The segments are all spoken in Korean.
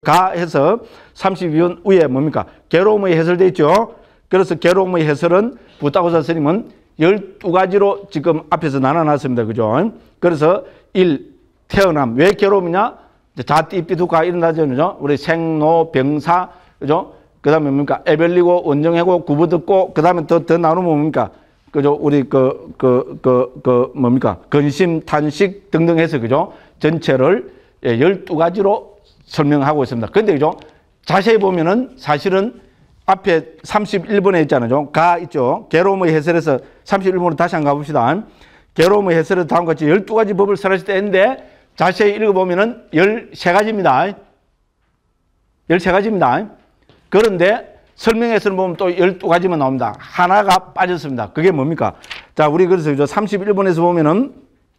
가 해서 32번 위에 뭡니까? 괴로움의 해설되어 있죠. 그래서 괴로움의 해설은 부타고사 스님은 12가지로 지금 앞에서 나눠놨습니다. 그죠? 그래서 1. 태어남. 왜 괴로움이냐? 자띠비두가 일어나죠. 우리 생로, 병사, 그죠? 그 다음에 뭡니까? 애별리고, 원정해고, 구부듣고, 그 다음에 더 나누면 뭡니까? 그죠? 우리 뭡니까? 근심, 탄식 등등 해서, 그죠? 전체를 12가지로 설명하고 있습니다. 근데, 그죠? 자세히 보면은 사실은 앞에 31번에 있잖아요. 가 있죠. 괴로움의 해설에서 31번으로 다시 한번 가봅시다. 괴로움의 해설에서 다음과 같이 12가지 법을 설하실 때 했는데 자세히 읽어보면은 13가지입니다. 13가지입니다. 그런데 설명에서는 보면 또 12가지만 나옵니다. 하나가 빠졌습니다. 그게 뭡니까? 자, 우리 그래서 31번에서 보면은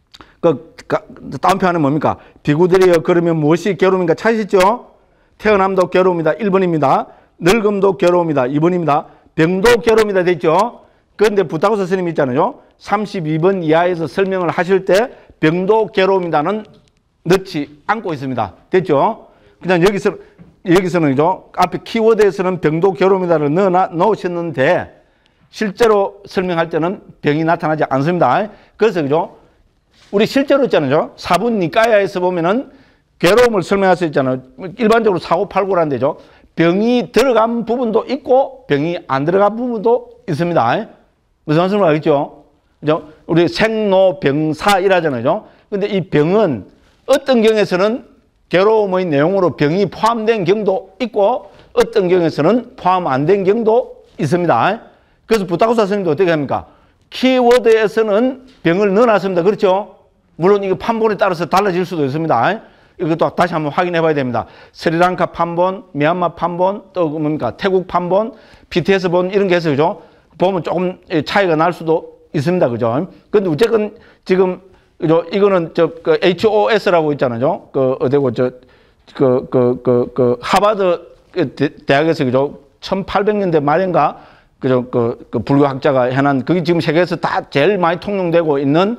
다음 편은 뭡니까? 비구들이여 그러면 무엇이 괴로움인가 찾으시죠? 태어남도 괴로움이다. 1번입니다. 늙음도 괴로움이다. 2번입니다. 병도 괴로움이다. 됐죠? 그런데 부타고사 스님이 있잖아요. 32번 이하에서 설명을 하실 때 병도 괴로움이다는 넣지 않고 있습니다. 됐죠? 그냥 여기서는 그죠? 앞에 키워드에서는 병도 괴로움이다를 넣으셨는데 실제로 설명할 때는 병이 나타나지 않습니다. 그래서 그죠? 우리 실제로 있잖아요. 사분 니까야에서 보면은 괴로움을 설명할 수 있잖아요. 일반적으로 사고팔고라는 데죠. 병이 들어간 부분도 있고 병이 안 들어간 부분도 있습니다. 무슨 말씀을 알겠죠? 그죠? 우리 생로병사 이라잖아요. 근데 이 병은 어떤 경우에서는 괴로움의 내용으로 병이 포함된 경우도 있고 어떤 경우에서는 포함 안 된 경우도 있습니다. 그래서 부타고사 스님도 어떻게 합니까? 키워드에서는 병을 넣어놨습니다. 그렇죠? 물론 이거 판본에 따라서 달라질 수도 있습니다. 이것도 다시 한번 확인해 봐야 됩니다. 스리랑카 판본, 미얀마 판본, 또 뭡니까? 태국 판본, BTS 본 이런 게 해서 그죠? 보면 조금 차이가 날 수도 있습니다. 그죠? 근데 어쨌든 지금 그죠? 이거는 HOS라고 있잖아요. 어디고 하버드 대학에서 그죠? 1800년대 말인가 그죠? 불교학자가 해난 그게 지금 세계에서 다 제일 많이 통용되고 있는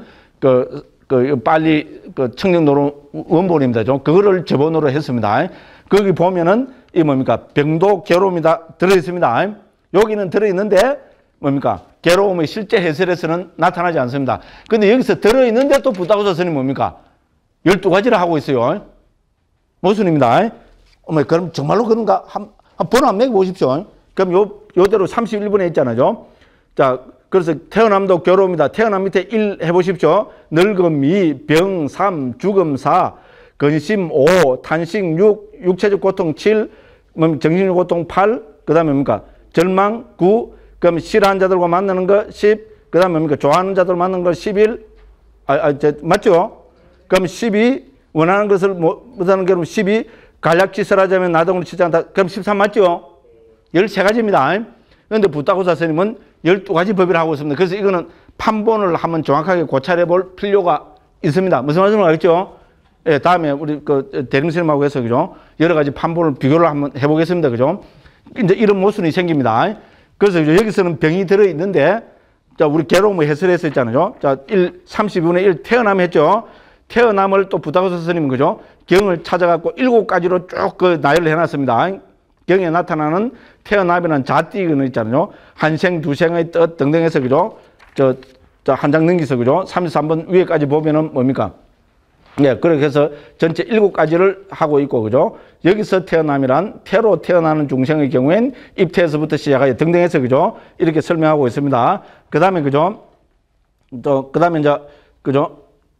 빨리 청정도로 원본입니다. 그거를 저번으로 했습니다. 거기 보면은 이 뭡니까? 병도 괴로움이다 들어있습니다. 여기는 들어있는데 뭡니까? 괴로움의 실제 해설에서는 나타나지 않습니다. 근데 여기서 들어있는데 또 부타고사 스님 뭡니까? 12가지를 하고 있어요. 모순입니다. 그럼 정말로 그런가? 한 번호 한 매겨보십시오. 그럼 요대로 31번에 있잖아요. 자, 그래서 태어남도 괴로움이다. 태어남 밑에 1 해보십시오. 늙음 2, 병 3, 죽음 4, 근심 5, 탄식 6, 육체적 고통 7, 정신적 고통 8, 그 다음에 뭡니까? 절망 9, 그럼 싫어하는 자들과 만나는 거 10, 그 다음에 뭡니까? 좋아하는 자들 만나는 거 11, 맞죠? 그럼 12, 원하는 것을 못하는 괴로움 12, 간략지설하자면 나동을 치지 않다. 그럼 13 맞죠? 13가지입니다. 그런데 부타고사 스님은 12가지 법을 하고 있습니다. 그래서 이거는 판본을 한번 정확하게 고찰해 볼 필요가 있습니다. 무슨 말씀을 알겠죠? 예, 다음에 우리 대림 스님하고 해서 그죠? 여러 가지 판본을 비교를 한번 해보겠습니다. 그죠? 이제 이런 모순이 생깁니다. 그래서 여기서는 병이 들어있는데, 자, 우리 괴로움을 해설해서 했잖아요. 자, 32분의 1 태어남 했죠? 태어남을 또 부타고사 스님은 그죠? 경을 찾아갖고 7가지로 쭉 나열을 해놨습니다. 경에 나타나는 태어남이라는 자띠는 있잖아요. 한생, 두생의 뜻 등등 해서 그죠? 한 장 넘기서 그죠? 33번 위에까지 보면은 뭡니까? 네, 그렇게 해서 전체 7가지를 하고 있고, 그죠? 여기서 태어남이란 태로 태어나는 중생의 경우엔 입태에서부터 시작하여 등등 해서 그죠? 이렇게 설명하고 있습니다. 그 다음에 그죠? 그 다음에 이제, 그죠?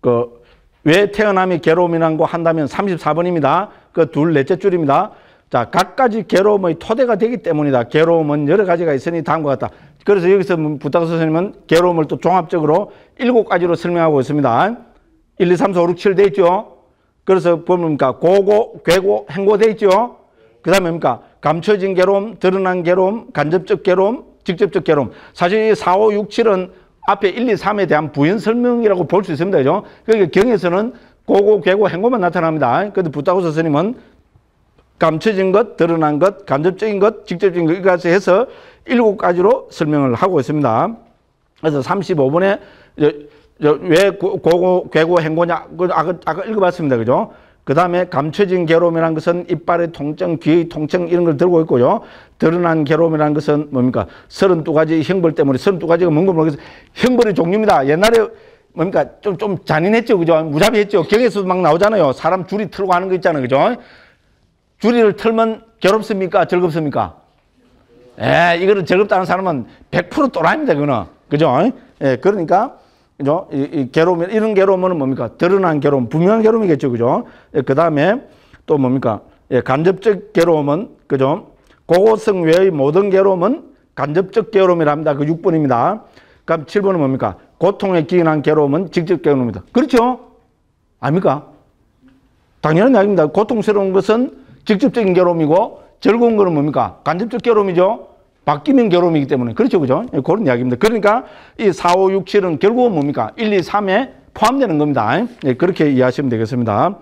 왜 태어남이 괴로움이라고 한다면 34번입니다. 둘 넷째 줄입니다. 자, 각가지 괴로움의 토대가 되기 때문이다. 괴로움은 여러 가지가 있으니 다음과 같다. 그래서 여기서 부타고사 스님은 괴로움을 또 종합적으로 7가지로 설명하고 있습니다. 1, 2, 3, 4, 5, 6, 7 돼 있죠. 그래서 보면 고고, 괴고, 행고 돼 있죠. 그 다음에 뭡니까? 감춰진 괴로움, 드러난 괴로움, 간접적 괴로움, 직접적 괴로움. 사실 이 4, 5, 6, 7은 앞에 1, 2, 3에 대한 부연 설명이라고 볼 수 있습니다. 그죠? 그러니까 경에서는 고고, 괴고, 행고만 나타납니다. 그런데 부타고사 스님은 감춰진 것, 드러난 것, 간접적인 것, 직접적인 것까지 해서 7가지로 설명을 하고 있습니다. 그래서 35번에 왜 고고, 괴고, 행고냐? 아까 읽어봤습니다. 그죠? 그 다음에 감춰진 괴로움이라는 것은 이빨의 통증, 귀의 통증 이런 걸 들고 있고요. 드러난 괴로움이라는 것은 뭡니까? 32가지 형벌 때문에 32가지가 뭔가 모르겠어요. 형벌의 종류입니다. 옛날에 뭡니까? 좀 잔인했죠. 그죠? 무자비했죠. 경에서도 막 나오잖아요. 사람 줄이 틀고 하는 거 있잖아요. 그죠? 줄이를 틀면 괴롭습니까? 즐겁습니까? 이거를 즐겁다는 사람은 100% 또라이입니다. 그거는. 그죠? 그러니까 그죠? 이 괴로움, 이런 괴로움은 뭡니까? 드러난 괴로움, 분명한 괴로움이겠죠. 그죠? 그 다음에 또 뭡니까? 간접적 괴로움은, 그죠? 고고성 외의 모든 괴로움은 간접적 괴로움이랍니다. 그 6번입니다. 그럼 7번은 뭡니까? 고통에 기인한 괴로움은 직접 괴로움입니다. 그렇죠? 아닙니까? 당연한 이야기입니다. 고통스러운 것은 직접적인 괴로움이고, 즐거운 것은 뭡니까? 간접적 괴로움이죠? 바뀌면 괴로움이기 때문에. 그렇죠. 그죠? 그런 이야기입니다. 그러니까 이 4, 5, 6, 7은 결국은 뭡니까? 1, 2, 3에 포함되는 겁니다. 그렇게 이해하시면 되겠습니다.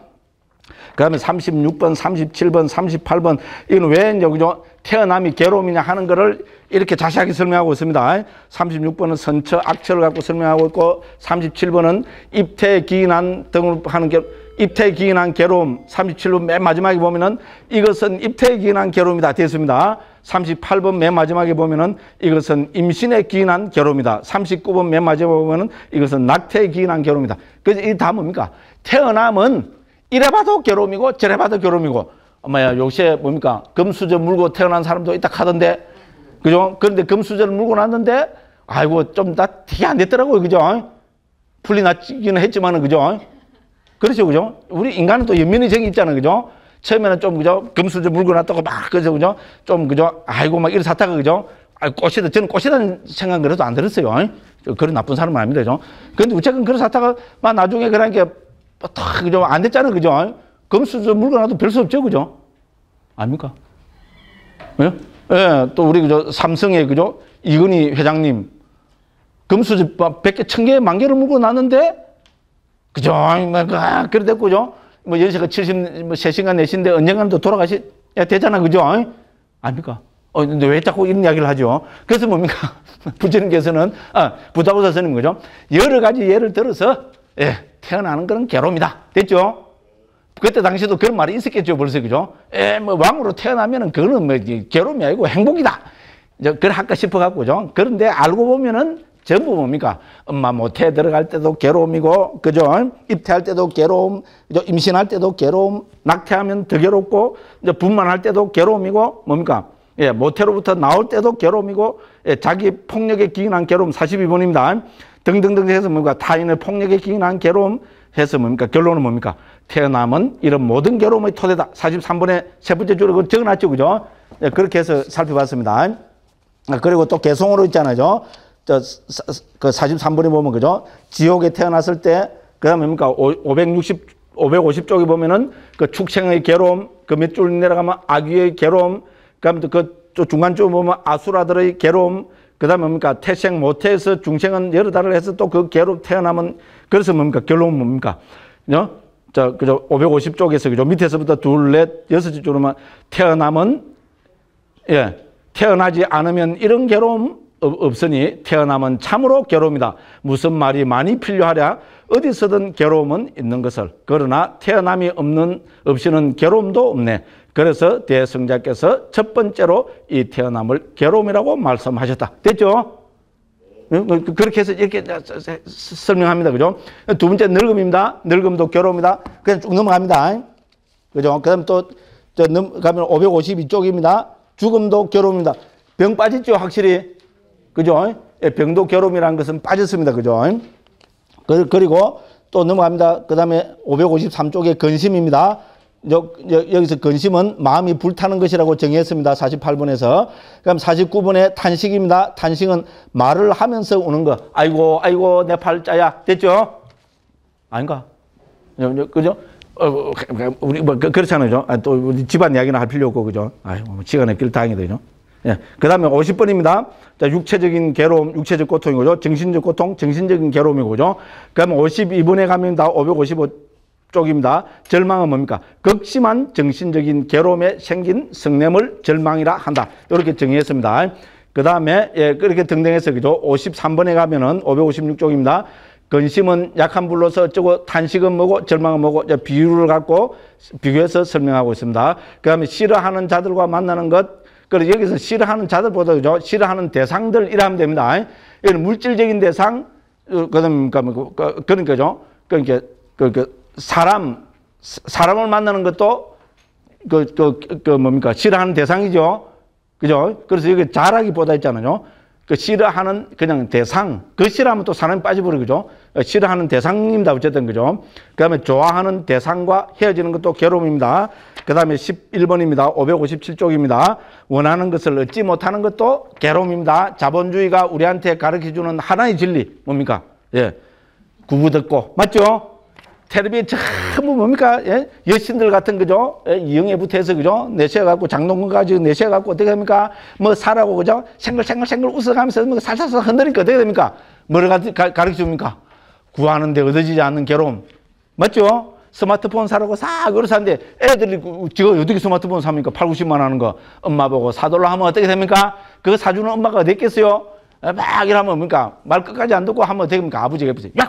그 다음에 36번, 37번, 38번, 이건 왜 이제, 그죠? 태어남이 괴로움이냐 하는 거를 이렇게 자세하게 설명하고 있습니다. 36번은 선처, 악처를 갖고 설명하고 있고, 37번은 입태에 기인한 등을 하는 입태에 기인한 괴로움, 37번 맨 마지막에 보면은 이것은 입태에 기인한 괴로움이다 됐습니다. 38번 맨 마지막에 보면은 이것은 임신에 기인한 괴로움이다. 39번 맨 마지막에 보면은 이것은 낙태에 기인한 괴로움이다. 그래서 이게 다 뭡니까? 태어남은 이래 봐도 괴로움이고 저래 봐도 괴로움이고, 엄마야 요새 뭡니까? 금수저 물고 태어난 사람도 있다 하던데, 그죠? 그런데 금수저를 물고 났는데 아이고 좀 다 되게 안 됐더라고요. 그죠? 풀리 났기는 했지만은, 그죠? 그렇죠. 그죠? 우리 인간은 또 연민의 정이 있잖아요. 그죠? 처음에는 좀, 그죠? 금수저 물고 났다고 막, 그죠? 좀, 그죠? 아이고, 막 이래 샀다가, 그죠? 꽃이다. 저는 꽃이라는 생각은 그래도 안 들었어요. 그런 나쁜 사람은 아닙니다. 그죠? 근데 어쨌든 그래 샀다가, 막 나중에 그런 게, 딱, 그죠? 안 됐잖아요. 그죠? 금수저 물고 나도 별 수 없죠. 그죠? 아닙니까? 예? 예, 또 우리, 그죠? 삼성의, 그죠? 이건희 회장님, 금수저 100개, 1000개, 10,000개를 물고 났는데, 그죠? 그래 됐고, 그죠? 뭐, 연세가 73시간 내신데 언젠가는 또 돌아가셔야 되잖아. 그죠? 아닙니까? 근데 왜 자꾸 이런 이야기를 하죠? 그래서 뭡니까? 부처님께서는, 부다부사 스님, 그죠? 여러 가지 예를 들어서, 태어나는 그런 괴로움이다. 됐죠? 그때 당시에도 그런 말이 있었겠죠. 벌써, 그죠? 뭐, 왕으로 태어나면은 그거는 뭐, 괴로움이 아니고 행복이다. 그래 할까 싶어갖고, 그죠? 그런데 알고 보면은 전부 뭡니까? 엄마 모태에 들어갈 때도 괴로움이고, 그죠? 입퇴할 때도 괴로움, 그죠? 임신할 때도 괴로움, 낙태하면 더 괴롭고, 이제 분만할 때도 괴로움이고, 뭡니까? 모태로부터 나올 때도 괴로움이고, 자기 폭력에 기인한 괴로움 42번입니다. 등등등 해서 뭡니까? 타인의 폭력에 기인한 괴로움 해서 뭡니까? 결론은 뭡니까? 태어남은 이런 모든 괴로움의 토대다. 43번에 세 번째 줄에 적어놨죠. 그죠? 그렇게 해서 살펴봤습니다. 그리고 또 개송으로 있잖아요. 그 43번에 보면, 그죠? 지옥에 태어났을 때, 그 다음에 뭡니까? 550쪽에 보면은 그 축생의 괴로움, 그 몇 줄 내려가면 악귀의 괴로움, 그 다음에 그 중간 쪽에 보면 아수라들의 괴로움, 그 다음에 뭡니까? 태생 모태에서 중생은 여러 달을 해서 또 그 괴로움 태어나면, 그래서 뭡니까? 결론은 뭡니까? 그죠? 550쪽에서, 그죠? 밑에서부터 둘, 넷, 여섯 줄로만 태어남은, 태어나지 않으면 이런 괴로움 없으니 태어남은 참으로 괴로움이다. 무슨 말이 많이 필요하랴? 어디서든 괴로움은 있는 것을. 그러나 태어남이 없이는 괴로움도 없네. 그래서 대성자께서 첫 번째로 이 태어남을 괴로움이라고 말씀하셨다. 됐죠? 그렇게 해서 이렇게 설명합니다. 그죠? 두 번째 늙음입니다. 늙음도 괴로움이다. 그냥 쭉 넘어갑니다. 그죠? 그 다음에 또, 넘어가면 552쪽입니다. 죽음도 괴로움입니다. 병 빠졌죠? 확실히. 그죠? 병도 괴로움이라는 것은 빠졌습니다. 그죠? 그리고 또 넘어갑니다. 그 다음에 553쪽에 근심입니다. 여기서 근심은 마음이 불타는 것이라고 정의했습니다. 48번에서. 그럼 49번에 탄식입니다. 탄식은 말을 하면서 우는 거. 아이고, 아이고, 내 팔자야. 됐죠? 아닌가? 그죠? 우리 뭐 그렇잖아요. 또 우리 집안 이야기는 할 필요 없고, 그죠? 아이고, 시간에 길 다행이다, 그죠? 그 다음에 50번입니다. 자, 육체적인 괴로움, 육체적 고통이고요. 정신적 고통, 정신적인 괴로움이고요. 그 다음에 52번에 가면 다 555쪽입니다. 절망은 뭡니까? 극심한 정신적인 괴로움에 생긴 성냄을 절망이라 한다. 이렇게 정의했습니다. 그 다음에, 그렇게 등등해서, 그죠? 53번에 가면은 556쪽입니다. 근심은 약한 불로서 어쩌고 탄식은 뭐고 절망은 뭐고 비유를 갖고 비교해서 설명하고 있습니다. 그 다음에 싫어하는 자들과 만나는 것. 그래서 여기서 싫어하는 자들보다 그죠? 싫어하는 대상들 이라면 됩니다. 이건 물질적인 대상, 그러니까죠. 그러니까 사람을 만나는 것도 뭡니까? 싫어하는 대상이죠. 그죠? 그래서 여기 잘하기보다 있잖아요. 그 싫어하는 그냥 대상, 그 싫어하면 또 사람이 빠져버려, 그죠? 싫어하는 대상입니다. 어쨌든, 그죠? 그 다음에 좋아하는 대상과 헤어지는 것도 괴로움입니다. 그 다음에 11번입니다. 557쪽입니다. 원하는 것을 얻지 못하는 것도 괴로움입니다. 자본주의가 우리한테 가르쳐주는 하나의 진리, 뭡니까? 예. 구부듣고. 맞죠? 텔레비에 전부 뭡니까? 예? 여신들 같은 그죠? 예? 이영애부터 해서 그죠? 내세워갖고 장동건까지 내세워갖고 어떻게 됩니까? 뭐 사라고 그죠? 생글생글 웃어가면서 뭐 살살살 흔드니까 어떻게 됩니까? 뭐를 가르쳐줍니까? 구하는데 얻어지지 않는 괴로움. 맞죠? 스마트폰 사라고 싹 그래서 하는데 애들이 지금 어떻게 스마트폰 삽니까? 8, 90만 하는 거 엄마 보고 사달라 하면 어떻게 됩니까? 그거 사주는 엄마가 어디 있겠어요? 막 이러면 뭡니까? 말 끝까지 안 듣고 하면 어떻게 됩니까? 아버지가 옆에서 야!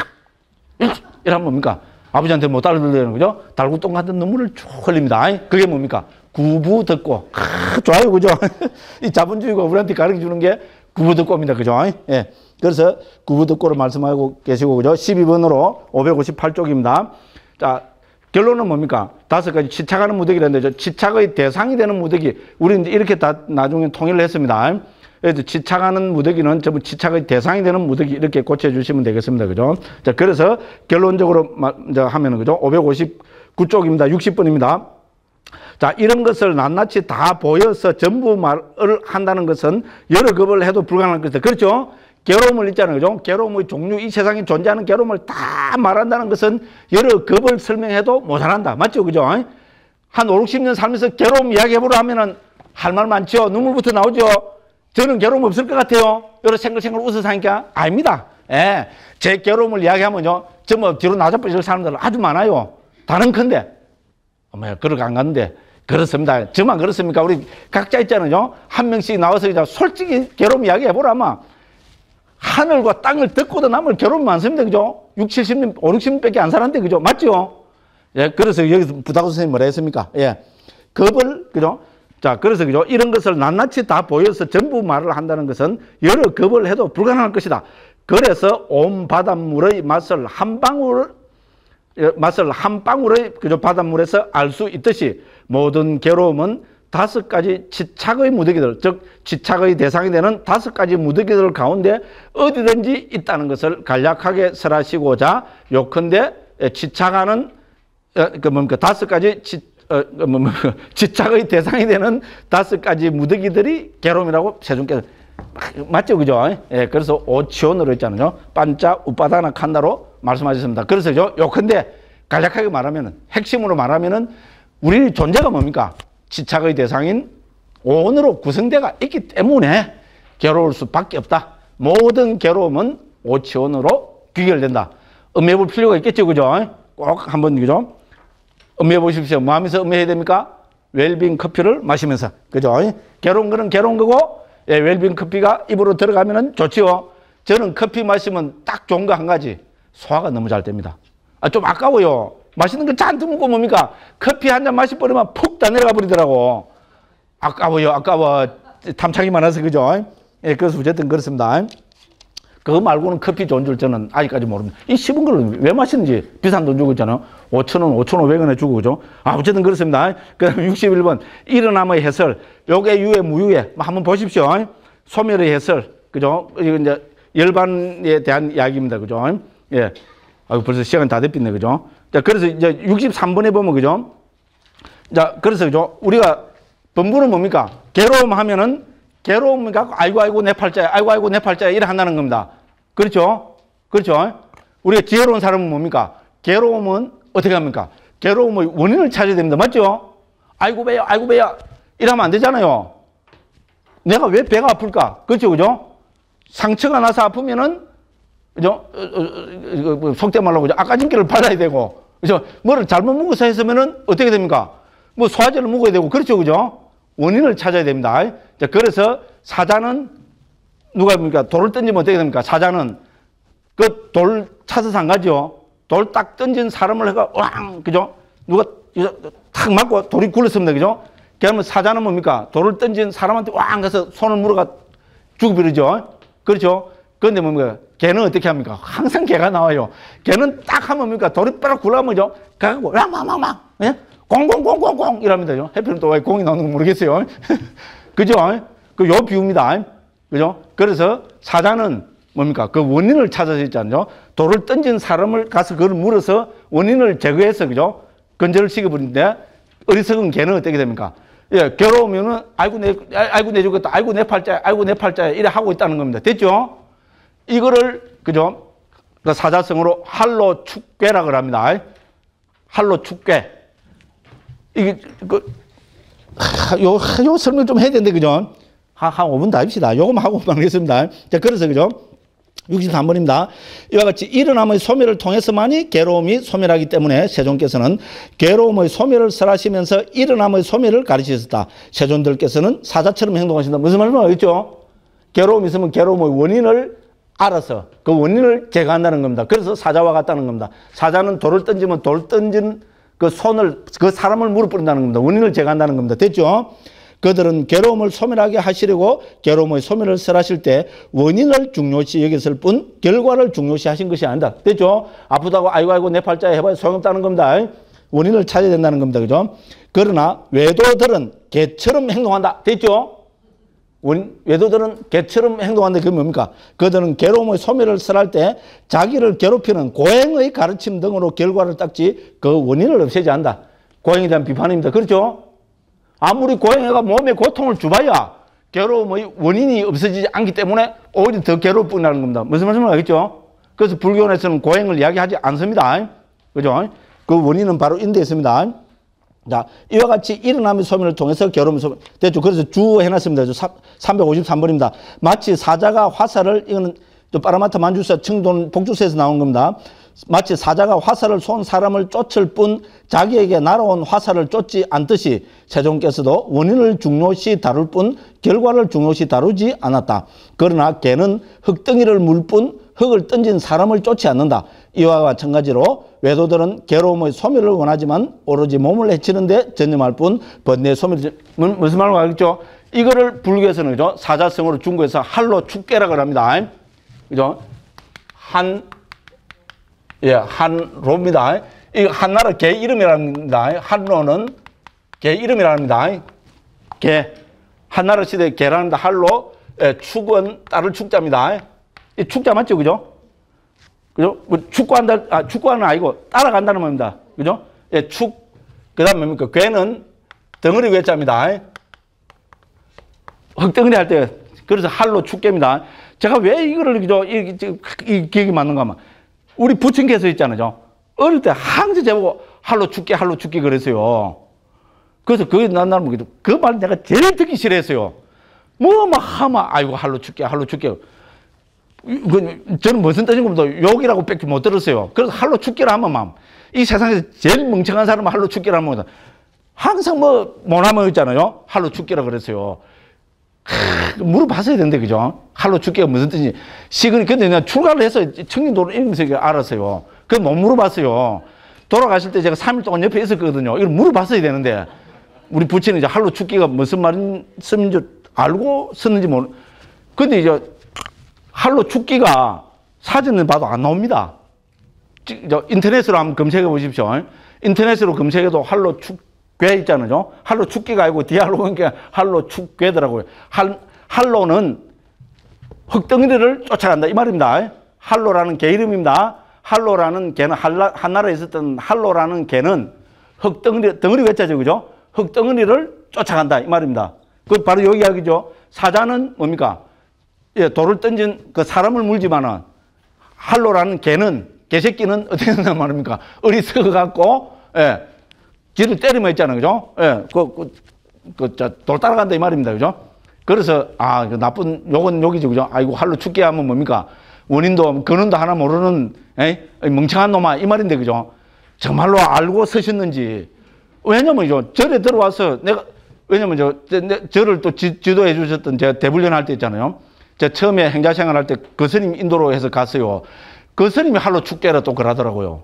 이러면 뭡니까? 아버지한테 못 따르려는 거죠? 달구똥 같은 눈물을 쭉 흘립니다. 그게 뭡니까? 구부 듣고. 좋아요, 그죠? 이 자본주의가 우리한테 가르쳐 주는 게 구부 듣고입니다. 그죠? 예. 그래서 구부 듣고를 말씀하고 계시고, 그죠? 12번으로 558쪽입니다. 자, 결론은 뭡니까? 5가지 치착하는 무더기라는데, 치착의 대상이 되는 무더기. 우리는 이렇게 다 나중에 통일을 했습니다. 그래서 치착하는 무더기는 전부 치착의 대상이 되는 무더기 이렇게 고쳐주시면 되겠습니다. 그죠? 자, 그래서 결론적으로 하면은, 그죠? 559쪽입니다. 60번입니다. 자, 이런 것을 낱낱이 다 보여서 전부 말을 한다는 것은 여러 급을 해도 불가능한 것이다. 그렇죠? 괴로움을 있잖아요. 그죠? 괴로움의 종류, 이 세상에 존재하는 괴로움을 다 말한다는 것은 여러 급을 설명해도 모자란다. 맞죠? 그죠? 한 5, 60년 살면서 괴로움 이야기해보라 하면은 할 말 많죠? 눈물부터 나오죠? 저는 괴로움 없을 것 같아요. 여러 생글생글 웃어서 하니까. 아닙니다. 예. 제 괴로움을 이야기하면요. 전부 뒤로 나자빠질 사람들 아주 많아요. 다른 건데. 어머야, 그렇게 안 갔는데. 그렇습니다. 저만 그렇습니까? 우리 각자 있잖아요. 한 명씩 나와서 이제 솔직히 괴로움 이야기해보라 아마. 하늘과 땅을 덮고도 남을 괴로움이 많습니다. 그죠? 6, 70년, 5, 60년 밖에 안 살았는데. 그죠? 맞죠? 예. 그래서 여기서 부다고 선생님이 뭐라 했습니까? 예. 겁을, 그죠? 자, 그래서 그죠? 이런 것을 낱낱이 다 보여서 전부 말을 한다는 것은 여러 급을 해도 불가능할 것이다. 그래서 온 바닷물의 맛을 한 방울의 그죠? 바닷물에서 알 수 있듯이 모든 괴로움은 5가지 치착의 무더기들, 즉 치착의 대상이 되는 5가지 무더기들 가운데 어디든지 있다는 것을 간략하게 설하시고자 요컨대 치착하는 뭡니까? 5가지 치착의 대상이 되는 5가지 무더기들이 괴로움이라고 세종께서 맞죠, 그죠? 예, 그래서 오치온으로 했잖아요. 반자 우빠다나 칸다로 말씀하셨습니다. 그래서 요컨대 간략하게 말하면은 핵심으로 말하면은 우리 존재가 뭡니까? 치착의 대상인 오온으로 구성되어 있기 때문에 괴로울 수밖에 없다. 모든 괴로움은 오치온으로 귀결된다. 음미해 볼 필요가 있겠죠, 그죠? 꼭 한번, 그죠? 음미해 보십시오. 뭐 하면서 음미해야 됩니까? 웰빙 커피를 마시면서. 그죠? 괴로운 거는 괴로운 거고, 예, 웰빙 커피가 입으로 들어가면은 좋지요. 저는 커피 마시면 딱 좋은 거 한 가지. 소화가 너무 잘 됩니다. 아, 좀 아까워요. 맛있는 거 잔뜩 먹고 뭡니까? 커피 한 잔 마셔버리면 푹 다 내려가 버리더라고. 아까워요. 아까워. 탐창이 많아서, 그죠? 예, 그래서 어쨌든 그렇습니다. 그거 말고는 커피 좋은 줄 저는 아직까지 모릅니다. 이 씹은 걸 왜 마시는지 비싼 돈 주고 있잖아요. 5,000원, 5,500원에 주고, 그죠? 아, 어쨌든 그렇습니다. 그 다음에 61번. 일어남의 해설. 요게 유해, 무유해. 한번 보십시오. 소멸의 해설. 그죠? 이거 이제 열반에 대한 이야기입니다. 그죠? 예. 아, 벌써 시간 다 됐겠네. 그죠? 자, 그래서 이제 63번에 보면, 그죠? 자, 그래서, 그죠? 우리가 본부는 뭡니까? 괴로움 하면은 괴로움 갖고 아이고 내 팔자야, 아이고 내 팔자야 이래 한다는 겁니다. 그렇죠? 그렇죠? 우리가 지혜로운 사람은 뭡니까? 괴로움은 어떻게 합니까? 괴로움의 원인을 찾아야 됩니다. 맞죠? 아이고 배야 이러면 안 되잖아요. 내가 왜 배가 아플까? 그렇죠? 그죠? 상처가 나서 아프면은 그죠? 속된 말로 그죠? 아까진기를 발라야 되고, 그죠? 뭐를 잘못 먹어서 했으면은 어떻게 됩니까? 뭐 소화제를 먹어야 되고, 그렇죠? 그죠? 원인을 찾아야 됩니다. 자, 그래서 사자는 누가 뭡니까? 돌을 던지면 어떻게 됩니까? 사자는 그 돌 차서 산 가죠. 돌 딱 던진 사람을 해가 왕, 그죠? 누가 탁 맞고 돌이 굴렀습니다, 그죠? 그러면 사자는 뭡니까? 돌을 던진 사람한테 왕 가서 손을 물어가 죽어버리죠. 그렇죠? 그런데 뭡니까? 개는 어떻게 합니까? 항상 개가 나와요. 개는 딱 하면 뭡니까? 돌이 뼈락 굴러가면죠. 가고 왕왕왕왕, 예? 공공공공공 이랍니다. 해피는 또 왜 공이 나오는 거 모르겠어요. 그죠? 그 요 비유입니다. 그죠? 그래서 사자는 뭡니까? 그 원인을 찾아서 있잖아요. 돌을 던진 사람을 가서 그걸 물어서 원인을 제거해서, 그죠? 건절을 시켜버리는데, 어리석은 개는 어떻게 됩니까? 예, 괴로우면은, 아이고, 내 죽겠다. 아이고, 내 팔자야. 아이고, 내 팔자야. 이래 하고 있다는 겁니다. 됐죠? 이거를, 그죠? 그 사자성어로 할로 축괴라고 합니다. 할로 축괴. 이게, 요 설명 좀 해야 되는데, 그죠? 한 5분 더 합시다. 요거만 하고 마무리하겠습니다. 자, 그래서, 그죠? 63번입니다. 이와 같이 일어남의 소멸을 통해서만이 괴로움이 소멸하기 때문에 세존께서는 괴로움의 소멸을 설하시면서 일어남의 소멸을 가르치셨다. 세존들께서는 사자처럼 행동하신다. 무슨 말인지 알겠죠? 괴로움이 있으면 괴로움의 원인을 알아서 그 원인을 제거한다는 겁니다. 그래서 사자와 같다는 겁니다. 사자는 돌을 던지면 돌 던진 그 손을, 그 사람을 무릎 꿇는다는 겁니다. 원인을 제거한다는 겁니다. 됐죠? 그들은 괴로움을 소멸하게 하시려고 괴로움의 소멸을 설하실 때 원인을 중요시 여겼을 뿐 결과를 중요시 하신 것이 아니다. 됐죠? 아프다고 아이고 내 팔자에 해봐야 소용없다는 겁니다. 원인을 찾아야 된다는 겁니다. 그죠? 그러나 외도들은 개처럼 행동한다. 됐죠? 외도들은 개처럼 행동한다. 그게 뭡니까? 그들은 괴로움의 소멸을 설할 때 자기를 괴롭히는 고행의 가르침 등으로 결과를 닦지 그 원인을 없애지 않는다. 고행에 대한 비판입니다. 그렇죠? 아무리 고행해가 몸에 고통을 주봐야 괴로움의 원인이 없어지지 않기 때문에 오히려 더 괴로울 뿐이라는 겁니다. 무슨 말씀을 알겠죠? 그래서 불교에서는 고행을 이야기하지 않습니다. 그죠? 그 원인은 바로 인도에 있습니다. 자, 이와 같이 일어남의 소멸을 통해서 괴로움의 소멸. 됐죠? 그래서 주 해놨습니다. 353번입니다. 마치 사자가 화살을, 이거는 파라마타 만주사 청돈 복주서에서 나온 겁니다. 마치 사자가 화살을 쏜 사람을 쫓을 뿐 자기에게 날아온 화살을 쫓지 않듯이 세존께서도 원인을 중요시 다룰 뿐 결과를 중요시 다루지 않았다. 그러나 개는 흙덩이를 물 뿐 흙을 던진 사람을 쫓지 않는다. 이와 마찬가지로 외도들은 괴로움의 소멸을 원하지만 오로지 몸을 해치는데 전념할 뿐 번뇌의 소멸, 무슨 말인지 알겠죠? 이거를 불교에서는, 그죠? 사자성어로 중국에서 할로 축계라고 합니다. 그죠? 한로입니다. 이 한나라 개 이름이랍니다. 한로는 개 이름이랍니다. 개. 한나라 시대 개라는데 한로, 축은 딸을 축자입니다. 이 축자 맞죠? 그죠? 그죠? 축구한다, 축구하는 아니고 따라간다는 말입니다. 그죠? 예, 축. 그 다음에 뭡니까? 괴는 덩어리 괴자입니다. 흙덩어리 할 때. 그래서 할로 축계입니다. 제가 왜 이거를, 그죠? 이 기억이 맞는가 하면. 우리 부친께서 있잖아요. 어릴 때 항상 제보고 할로 죽게 그랬어요. 그래서 그게 나는 그 말 내가 제일 듣기 싫어했어요. 뭐 하면 아이고 할로 죽게. 저는 무슨 뜻인가 보다 욕이라고 뺏기 못 들었어요. 그래서 할로 죽게라 하면 이 세상에서 제일 멍청한 사람은 할로 죽게라 하면 항상 뭐 못하면 있잖아요. 할로 죽게라 그랬어요. 물어봤어야 되는데, 그죠? 할로 죽게가 무슨 뜻인지. 근데 내가 출가를 해서 청림도를 읽으면서 알았어요. 그걸 못 물어봤어요. 돌아가실 때 제가 3일 동안 옆에 있었거든요. 이걸 물어봤어야 되는데, 우리 부친은 이제 할로 죽게가 무슨 말인지 알고 썼는지 모르. 근데 이제 할로 죽기가 사전을 봐도 안 나옵니다. 인터넷으로 한번 검색해 보십시오. 인터넷으로 검색해도 할로 축괴 있잖아요. 할로 축기가 아니고 디할로 그러니까 할로 축괴더라고요. 할로는 흙덩이를 쫓아간다 이 말입니다. 할로라는 개 이름입니다. 할로라는 개는 한나라에 있었던 할로라는 개는 덩어리 외자죠, 그죠? 흙덩어리를 쫓아간다 이 말입니다. 그 바로 여기 이야기죠. 사자는 뭡니까? 예, 돌을 던진 그 사람을 물지만은 할로라는 개새끼는 어떻게 된단 말입니까? 어리석어 갖고, 예, 뒤를 때리면 있잖아요, 그죠? 예, 돌 따라간다 이 말입니다, 그죠? 그래서, 그 나쁜 욕은 욕이죠, 그죠? 아이고, 할로 죽게 하면 뭡니까? 원인도, 근원도 하나 모르는, 멍청한 놈아, 이 말인데, 그죠? 정말로 알고 서셨는지. 왜냐면, 절에 들어와서 왜냐면, 절을 또 지도해 주셨던 제가 대불련 할 때 있잖아요. 제가 처음에 행자생활 할 때 그 스님 인도로 해서 갔어요. 그 스님이 할로 축계라 또 그러더라고요.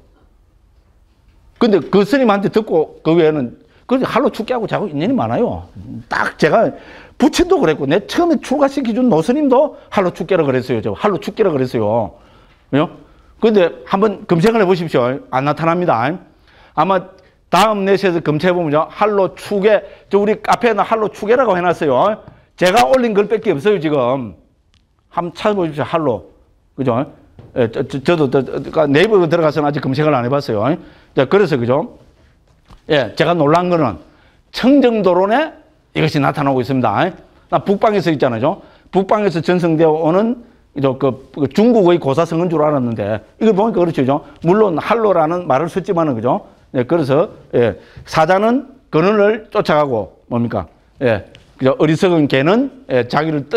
근데 그 스님한테 듣고 그 외에는 그 할로 축계하고 자꾸 인연이 많아요. 딱 제가 부친도 그랬고 내 처음에 출가시켜준 노스님도 할로 축계라 그랬어요. 저 할로 축계라 그랬어요. 왜요? 근데 한번 검색을 해보십시오. 안 나타납니다. 아마 다음 넷에서 검색해보면 할로 축계, 저 우리 카페에는 할로 축계라고 해놨어요. 제가 올린 글밖에 없어요, 지금. 한번 찾아보십시오, 할로. 그죠? 예, 저도 네이버에 들어가서는 아직 검색을 안 해봤어요. 자, 그래서, 그죠? 예, 제가 놀란 거는 청정도론에 이것이 나타나고 있습니다. 나 북방에서 있잖아요. 북방에서 전성되어 오는 그 중국의 고사성인 줄 알았는데, 이거 보니까 그렇죠. 물론 할로라는 말을 썼지만은, 그죠? 예, 그래서, 예, 사자는 근원을 쫓아가고, 뭡니까? 예, 그죠? 어리석은 개는, 예, 자기를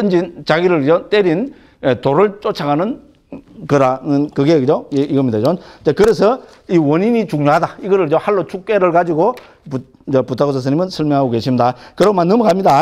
때린, 예, 돌을 쫓아가는 거라는, 그게, 그죠? 예, 이겁니다. 자, 그래서 이 원인이 중요하다. 이거를 할로 축계를 가지고 부타고사 스님은 설명하고 계십니다. 그러고만 넘어갑니다.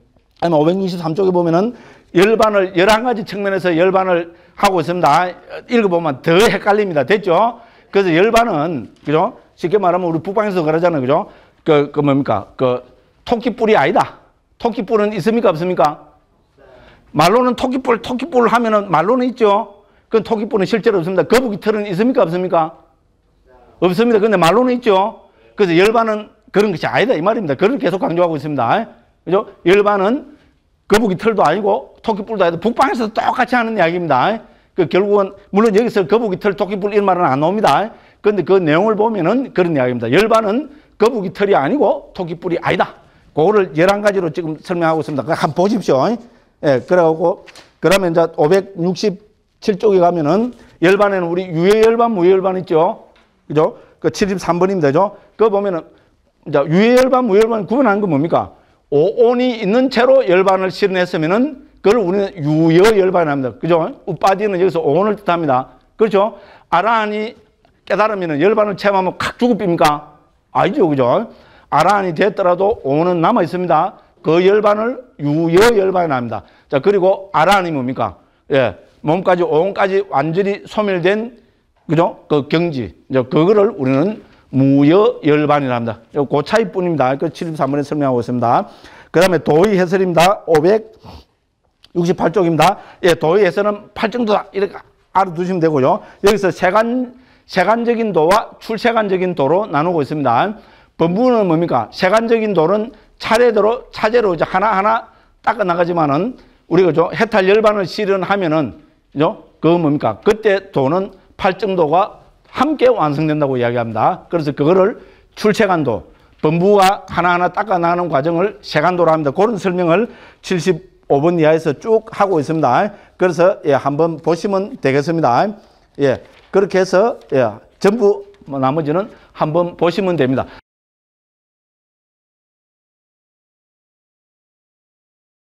523쪽에 보면은 열반을 11가지 측면에서 열반을 하고 있습니다. 읽어보면 더 헷갈립니다. 됐죠? 그래서 열반은, 그죠? 쉽게 말하면 우리 북방에서 그러잖아요. 그죠? 그 뭡니까? 그 토끼뿔이 아니다. 토끼뿔은 있습니까? 없습니까? 말로는 토끼뿔 하면은 말로는 있죠? 그 토끼뿔은 실제로 없습니다. 거북이 털은 있습니까? 없습니까? 없습니다. 근데 말로는 있죠? 그래서 열반은 그런 것이 아니다. 이 말입니다. 그걸 계속 강조하고 있습니다. 그죠? 열반은 거북이 털도 아니고 토끼뿔도 아니다. 북방에서도 똑같이 하는 이야기입니다. 그 결국은 물론 여기서 거북이 털, 토끼뿔 이런 말은 안 나옵니다. 그런데 그 내용을 보면은 그런 이야기입니다. 열반은 거북이 털이 아니고 토끼뿔이 아니다. 그거를 11가지로 지금 설명하고 있습니다. 한번 보십시오. 예, 그러고 그러면 이제 567쪽에 가면은 열반에는 우리 유해열반, 무해열반 있죠. 그죠? 그 73번입니다. 그죠? 그거 보면은 이제 유해열반, 무해열반 구분하는 건 뭡니까? 오온이 있는 채로 열반을 실현했으면은 그걸 우리는 유여열반을 합니다. 그죠? 우빠지는 여기서 오온을 뜻합니다. 그렇죠? 아라한이 깨달으면은 열반을 체험하면 칵 죽읍니까? 아니죠. 그죠? 아라한이 됐더라도 오온은 남아 있습니다. 그 열반을 유여열반을 합니다. 자, 그리고 아라한이 뭡니까? 예. 몸까지, 오온까지 완전히 소멸된, 그죠? 그 경지. 그거를 우리는 무여열반이라 합니다. 그 차이뿐입니다. 그 73번에 설명하고 있습니다. 그 다음에 도의 해설입니다. 568쪽입니다. 예, 도의 해설은 8정도다. 이렇게 알아두시면 되고요. 여기서 세간적인 도와 출세간적인 도로 나누고 있습니다. 법문은 뭡니까? 세간적인 도는 차례대로 이제 하나하나 닦아 나가지만은 우리가 해탈 열반을 실현하면은, 그죠? 그거 뭡니까? 그때 도는 8정도가 함께 완성된다고 이야기합니다. 그래서 그거를 출세간도, 법부가 하나하나 닦아 나가는 과정을 세간도로 합니다. 그런 설명을 75번 이하에서 쭉 하고 있습니다. 그래서 예, 한번 보시면 되겠습니다. 예, 그렇게 해서 예, 전부 나머지는 한번 보시면 됩니다.